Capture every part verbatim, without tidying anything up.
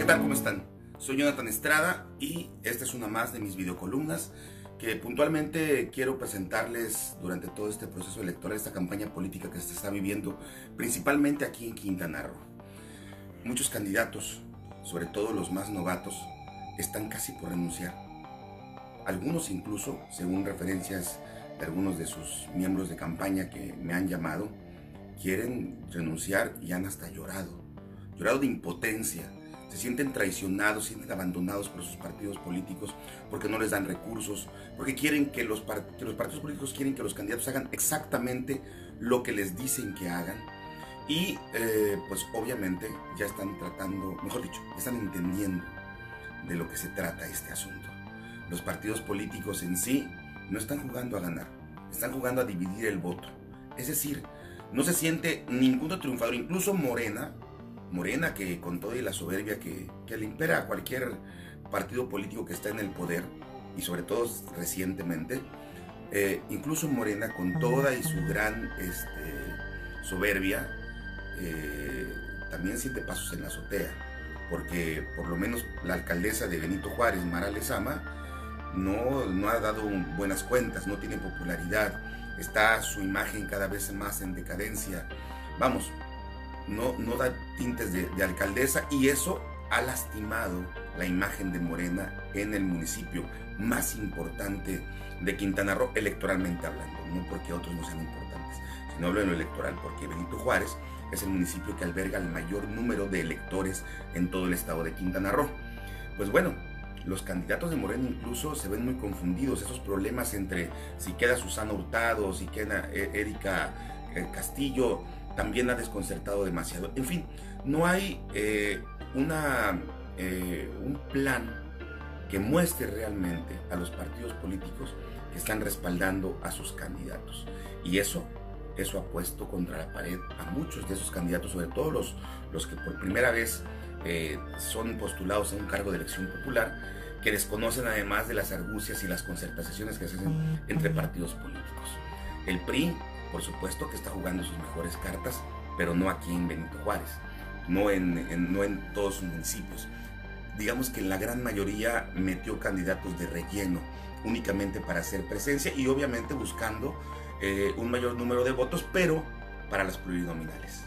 tal? ¿Cómo están? Soy Jonathan Estrada y esta es una más de mis videocolumnas que puntualmente quiero presentarles durante todo este proceso electoral, esta campaña política que se está viviendo principalmente aquí en Quintana Roo. Muchos candidatos, sobre todo los más novatos, están casi por renunciar. Algunos incluso, según referencias de algunos de sus miembros de campaña que me han llamado, quieren renunciar y han hasta llorado, llorado de impotencia. Se sienten traicionados, se sienten abandonados por sus partidos políticos porque no les dan recursos, porque quieren que los, que los partidos políticos quieren que los candidatos hagan exactamente lo que les dicen que hagan. Y eh, pues obviamente ya están tratando, mejor dicho, ya están entendiendo de lo que se trata este asunto. Los partidos políticos en sí no están jugando a ganar, están jugando a dividir el voto. Es decir, no se siente ningún triunfador, incluso Morena, Morena que con toda la soberbia que, que le impera a cualquier partido político que está en el poder, y sobre todo recientemente, eh, incluso Morena con toda y su gran este, soberbia, eh, también siente pasos en la azotea, porque por lo menos la alcaldesa de Benito Juárez, Mara Lezama, no, no ha dado buenas cuentas, no tiene popularidad, está su imagen cada vez más en decadencia, vamos, no, no da tintes de, de alcaldesa, y eso ha lastimado la imagen de Morena en el municipio más importante de Quintana Roo, electoralmente hablando, no porque otros no sean importantes, sino hablo en lo electoral, porque Benito Juárez es el municipio que alberga el mayor número de electores en todo el estado de Quintana Roo. Pues bueno, los candidatos de Morena incluso se ven muy confundidos, esos problemas entre si queda Susana Hurtado, si queda Erika Castillo, también ha desconcertado demasiado. En fin, no hay eh, una, eh, un plan que muestre realmente a los partidos políticos que están respaldando a sus candidatos. Y eso, eso ha puesto contra la pared a muchos de esos candidatos, sobre todo los, los que por primera vez eh, son postulados a un cargo de elección popular, que desconocen además de las argucias y las concertaciones que se hacen entre partidos políticos. El P R I, por supuesto que está jugando sus mejores cartas, pero no aquí en Benito Juárez, no en, en, no en todos sus municipios. Digamos que la gran mayoría metió candidatos de relleno, únicamente para hacer presencia y obviamente buscando eh, un mayor número de votos, pero para las plurinominales.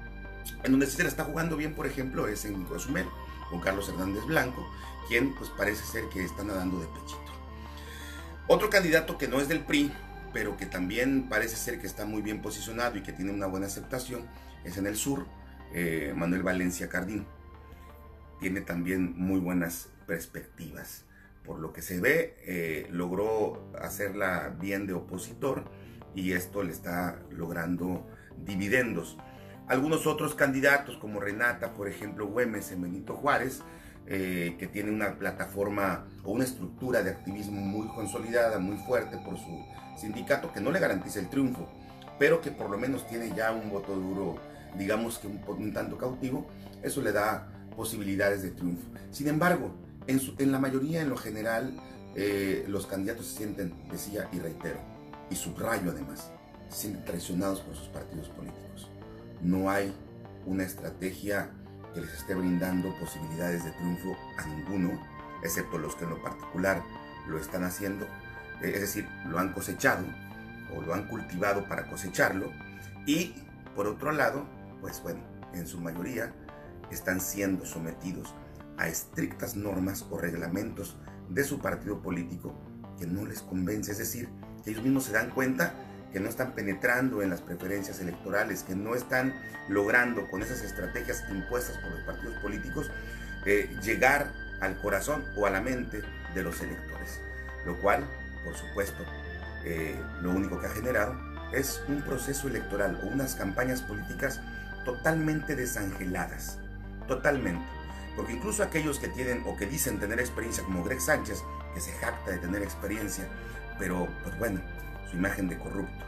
En donde sí se le está jugando bien, por ejemplo, es en Cozumel, con Carlos Hernández Blanco, quien pues parece ser que está nadando de pechito. Otro candidato que no es del P R I, pero que también parece ser que está muy bien posicionado y que tiene una buena aceptación, es en el sur, eh, Manuel Valencia Cardín. Tiene también muy buenas perspectivas. Por lo que se ve, eh, logró hacerla bien de opositor y esto le está logrando dividendos. Algunos otros candidatos, como Renata, por ejemplo, Güemes en Benito Juárez, eh, que tiene una plataforma o una estructura de activismo muy consolidada, muy fuerte por su sindicato, que no le garantiza el triunfo, pero que por lo menos tiene ya un voto duro, digamos que un, un tanto cautivo, eso le da posibilidades de triunfo. Sin embargo, en, su, en la mayoría, en lo general, eh, los candidatos se sienten, decía y reitero, y subrayo además, se sienten traicionados por sus partidos políticos. No hay una estrategia que les esté brindando posibilidades de triunfo a ninguno, excepto los que en lo particular lo están haciendo, es decir, lo han cosechado o lo han cultivado para cosecharlo, y por otro lado, pues bueno, en su mayoría están siendo sometidos a estrictas normas o reglamentos de su partido político que no les convence, es decir, que ellos mismos se dan cuenta que no están penetrando en las preferencias electorales, que no están logrando con esas estrategias impuestas por los partidos políticos eh, llegar al corazón o a la mente de los electores, lo cual, por supuesto, eh, lo único que ha generado es un proceso electoral o unas campañas políticas totalmente desangeladas, totalmente, porque incluso aquellos que tienen o que dicen tener experiencia, como Greg Sánchez, que se jacta de tener experiencia, pero pues bueno, su imagen de corrupto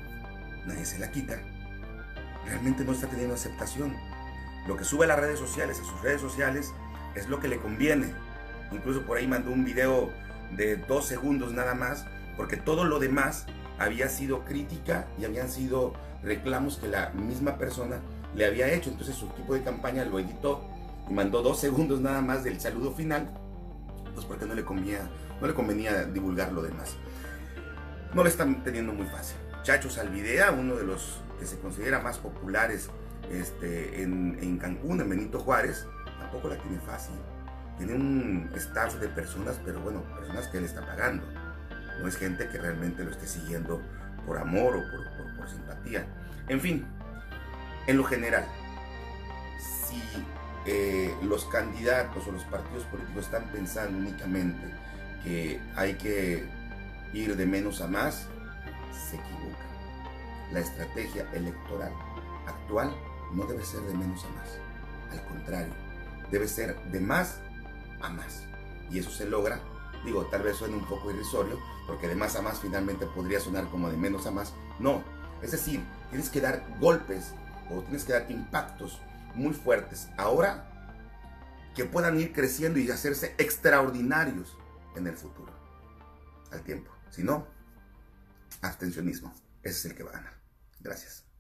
nadie se la quita, realmente no está teniendo aceptación. Lo que sube a las redes sociales, a sus redes sociales, es lo que le conviene. Incluso por ahí mandó un video de dos segundos nada más, porque todo lo demás había sido crítica y habían sido reclamos que la misma persona le había hecho. Entonces su equipo de campaña lo editó y mandó dos segundos nada más del saludo final, pues porque no le convenía, no le convenía divulgar lo demás. No le están teniendo muy fácil. Chacho Salvidea, uno de los que se considera más populares este, en, en Cancún, en Benito Juárez, tampoco la tiene fácil. Tiene un staff de personas, pero bueno, personas que él está pagando. No es gente que realmente lo esté siguiendo por amor o por, por, por simpatía. En fin, en lo general, si eh, los candidatos o los partidos políticos están pensando únicamente que hay que ir de menos a más, se equivocan. La estrategia electoral actual no debe ser de menos a más. Al contrario, debe ser de más a más. Y eso se logra, digo, tal vez suene un poco irrisorio, porque de más a más finalmente podría sonar como de menos a más. No, es decir, tienes que dar golpes o tienes que dar impactos muy fuertes ahora que puedan ir creciendo y hacerse extraordinarios en el futuro, al tiempo. Si no, abstencionismo. Ese es el que va a ganar. Gracias.